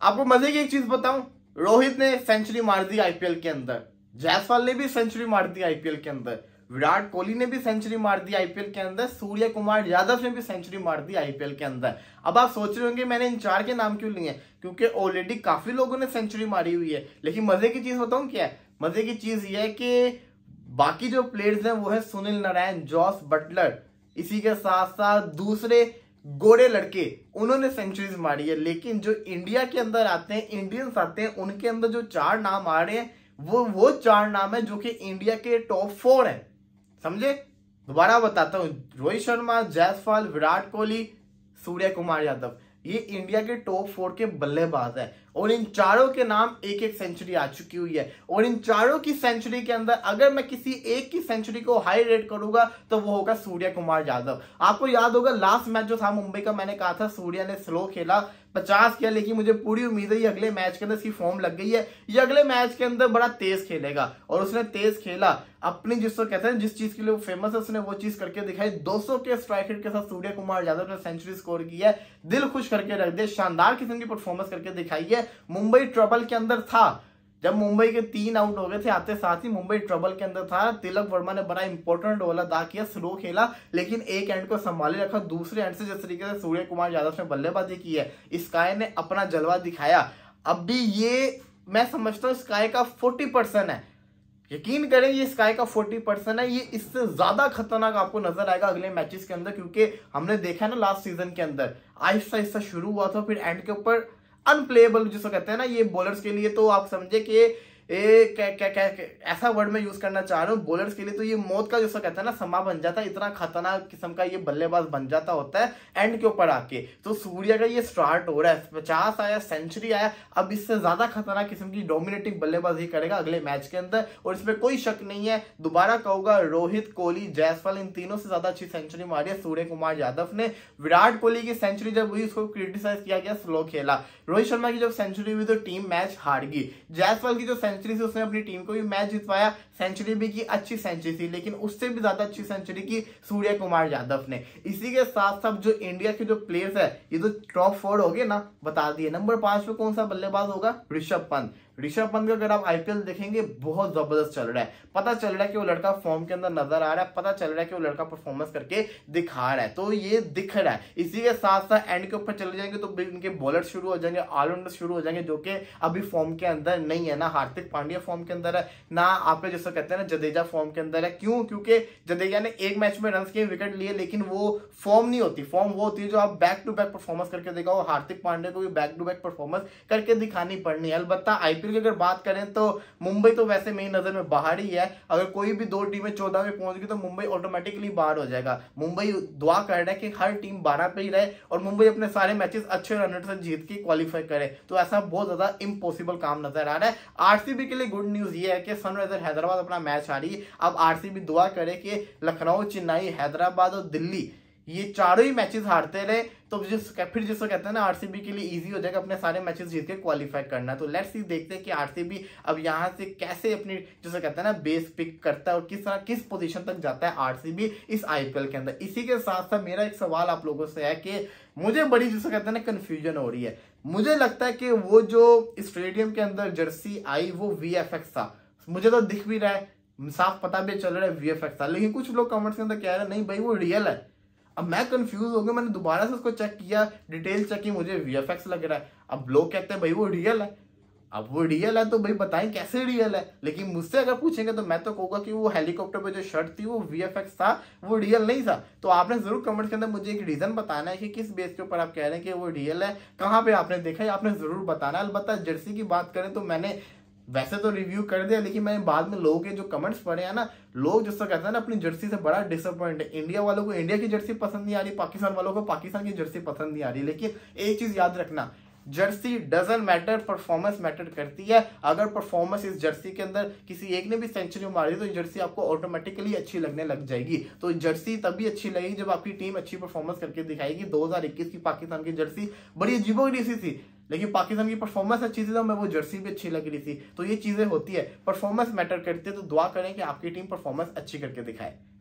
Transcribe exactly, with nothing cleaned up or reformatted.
आपको मजे की एक चीज बताऊं, रोहित ने सेंचुरी मार दी आईपीएल के अंदर, जायसवाल ने भी सेंचुरी मार दी आईपीएल के अंदर, विराट कोहली ने भी सेंचुरी मार दी आईपीएल के अंदर, सूर्य कुमार यादव ने भी सेंचुरी मार दी आईपीएल के अंदर। अब आप सोच रहे होंगे मैंने इन चार के नाम क्यों लिए, क्योंकि ऑलरेडी काफी लोगों ने सेंचुरी मारी हुई है। लेकिन मजे की चीज बताऊं क्या है, मजे की चीज ये है कि बाकी जो प्लेयर्स हैं वो है सुनील नारायण, जॉस बटलर, इसी के साथ साथ दूसरे गोरे लड़के, उन्होंने सेंचुरीज मारी है। लेकिन जो इंडिया के अंदर आते हैं, इंडियंस आते हैं, उनके अंदर जो चार नाम आ रहे हैं वो वो चार नाम है जो कि इंडिया के टॉप फोर हैं, समझे। दोबारा बताता हूं, रोहित शर्मा, जायसवाल, विराट कोहली, सूर्य कुमार यादव, ये इंडिया के टॉप फोर के बल्लेबाज हैं और इन चारों के नाम एक एक सेंचुरी आ चुकी हुई है। और इन चारों की सेंचुरी के अंदर अगर मैं किसी एक की सेंचुरी को हाई रेट करूंगा तो वो होगा सूर्य कुमार यादव। आपको याद होगा लास्ट मैच जो था मुंबई का, मैंने कहा था सूर्य ने स्लो खेला, पचास किया, लेकिन मुझे पूरी उम्मीद है ये अगले मैच के अंदर इसकी फॉर्म लग गई है, ये अगले मैच के अंदर बड़ा तेज खेलेगा। और उसने तेज खेला, अपनी जिसको कहते हैं जिस चीज के लिए वो फेमस है उसने वो चीज करके दिखाई। दो सौ के स्ट्राइक रेट के साथ सूर्य कुमार यादव ने सेंचुरी स्कोर की है, दिल खुश करके रख दिया, शानदार किस्म की परफॉर्मेंस करके दिखाई है। मुंबई ट्रबल के अंदर था, जब मुंबई के तीन आउट हो गए थे आते साथ ही मुंबई ट्रबल के अंदर था। तिलक वर्मा ने बड़ा इंपॉर्टेंट रोल अदा किया, स्लो खेला, लेकिन एक एंड को संभाले रखा। दूसरे एंड से जिस तरीके से सूर्य कुमार यादव ने बल्लेबाजी की है, स्काई ने अपना जलवा दिखाया। अब भी ये मैं समझता हूँ स्काई का फोर्टी परसेंट है, यकीन करें ये स्काई का फोर्टी परसेंट है, ये इससे ज्यादा खतरनाक आपको नजर आएगा अगले मैचेस के अंदर। क्योंकि हमने देखा ना लास्ट सीजन के अंदर आहिस्ता आहिस्ता शुरू हुआ था, फिर एंड के ऊपर अनप्लेएबल जिसको कहते हैं ना ये बॉलर्स के लिए, तो आप समझे कि ए, क्या क्या क्या ऐसा वर्ड मैं यूज करना चाह रहा हूँ बॉलर्स के लिए, तो ये मौत का जिसको कहते हैं ना समा बन जाता है, इतना खतरनाक किस्म का ये बल्लेबाज बन जाता होता है एंड के ऊपर आके। तो सूर्य का ये स्टार्ट हो रहा है, पचास आया, सेंचुरी आया, अब इससे ज्यादा खतरनाक किस्म की डोमिनेटिंग बल्लेबाजी करेगा अगले मैच के अंदर। और इसमें कोई शक नहीं है, दोबारा कहूंगा रोहित, कोहली, जायसवाल, इन तीनों से ज्यादा अच्छी सेंचुरी मारी है सूर्य कुमार यादव ने। विराट कोहली की सेंचुरी जब हुई उसको क्रिटिसाइज किया गया, स्लो खेला। रोहित शर्मा की जब सेंचुरी हुई तो टीम मैच हार गई। जायसवाल की जो सेंचुरी थी उसने अपनी टीम को भी मैच जितवाया, सेंचुरी भी की, अच्छी सेंचुरी थी, लेकिन उससे भी ज्यादा अच्छी सेंचुरी की सूर्य कुमार यादव ने। इसी के साथ साथ जो इंडिया के जो प्लेयर्स है, ये तो टॉप फोर हो गए ना, बता दिए। नंबर पांच पे कौन सा बल्लेबाज होगा? ऋषभ पंत। ऋषभ पंत का अगर आप आईपीएल देखेंगे बहुत जबरदस्त चल रहा है, पता चल रहा है कि वो लड़का फॉर्म के अंदर नजर आ रहा है, पता चल रहा है कि वो लड़का परफॉर्मेंस करके दिखा रहा है, तो ये दिख रहा है। इसी के साथ साथ एंड के ऊपर चले जाएंगे तो इनके बॉलर शुरू हो जाएंगे, ऑलराउंडर शुरू हो जाएंगे जो कि अभी फॉर्म के अंदर नहीं है। ना हार्दिक पांड्या फॉर्म के अंदर है, ना आपने जैसा कहते हैं ना जडेजा फॉर्म के अंदर है। क्यों? क्योंकि जडेजा ने एक मैच में रन किए, विकेट लिए, लेकिन वो फॉर्म नहीं होती। फॉर्म वो होती है जो आप बैक टू बैक परफॉर्मेंस करके दिखाओ। हार्दिक पांड्या को भी बैक टू बैक परफॉर्मेंस करके दिखानी पड़नी है। अलबत्ता आईपीएल की अगर बात करें तो मुंबई तो वैसे मेरी नजर में बाहर ही है। अगर कोई भी दो टीमें चौदह में पहुंच गई तो मुंबई ऑटोमेटिकली बाहर हो जाएगा। मुंबई दुआ कर रहा है कि हर टीम बारह पे ही रहे और मुंबई अपने सारे मैचेस अच्छे रन से जीत के क्वालिफाई करे, तो ऐसा बहुत ज्यादा इम्पॉसिबल काम नजर आ रहा है। आरसीबी के लिए गुड न्यूज ये है कि सनराइजर हैदराबाद अपना मैच हारी। अब आरसीबी दुआ करे कि लखनऊ, चेन्नई, हैदराबाद और दिल्ली ये चारों ही मैचेस हारते रहे, तो जिस फिर जिसको कहते हैं ना आरसीबी के लिए इजी हो जाएगा अपने सारे मैचेस जीत के क्वालिफाई करना। तो लेट्स सी, देखते हैं कि आरसीबी अब यहां से कैसे अपनी जिसको कहते हैं ना बेस पिक करता है और किस तरह किस पोजीशन तक जाता है आरसीबी इस आईपीएल के अंदर। इसी के साथ साथ मेरा एक सवाल आप लोगों से है कि मुझे बड़ी जिसको कहते हैं ना कंफ्यूजन हो रही है। मुझे लगता है कि वो जो स्टेडियम के अंदर जर्सी आई वो वीएफएक्स था, मुझे तो दिख भी रहा है, साफ पता भी चल रहा है वीएफएक्स था, लेकिन कुछ लोग कमेंट्स के अंदर कह रहे हैं नहीं भाई वो रियल है। अब मैं कंफ्यूज हो गया, मैंने दोबारा से उसको चेक किया, डिटेल चेक की, मुझे वीएफएक्स लग रहा है। अब लोग कहते हैं भाई वो रियल है। अब वो रियल है तो भाई बताएं कैसे रियल है। लेकिन मुझसे अगर पूछेंगे तो मैं तो कहूंगा कि वो हेलीकॉप्टर पे जो शर्ट थी वो वीएफएक्स था, वो रियल नहीं था। तो आपने जरूर कमेंट के अंदर मुझे एक रीजन बताना है कि किस बेस के ऊपर आप कह रहे हैं कि वो रियल है, कहाँ पे आपने देखा है, आपने जरूर बताना है। अलबत्ता जर्सी की बात करें तो मैंने वैसे तो रिव्यू कर दिया, लेकिन मैंने बाद में लोगों के जो कमेंट्स पढ़े हैं ना, लोग जिसको कहते हैं ना अपनी जर्सी से बड़ा डिसअपॉइंट है। इंडिया वालों को इंडिया की जर्सी पसंद नहीं आ रही, पाकिस्तान वालों को पाकिस्तान की जर्सी पसंद नहीं आ रही। लेकिन एक चीज याद रखना, jersey doesn't matter, performance matter करती है। अगर परफॉर्मेंस इस जर्सी के अंदर किसी एक ने भी सेंचुरी मारी तो जर्सी आपको ऑटोमेटिकली अच्छी लगने लग जाएगी। तो जर्सी तभी अच्छी लगेगी जब आपकी टीम अच्छी परफॉर्मेंस करके दिखाएगी। दो हज़ार इक्कीस की पाकिस्तान की जर्सी बड़ी अजीबोगरीब थी, लेकिन पाकिस्तान की परफॉर्मेंस अच्छी थी तो मैं वो जर्सी भी अच्छी लग रही थी। तो ये चीजें होती है, परफॉर्मेंस मैटर करती है। तो दुआ करें कि आपकी टीम परफॉर्मेंस अच्छी करके दिखाए।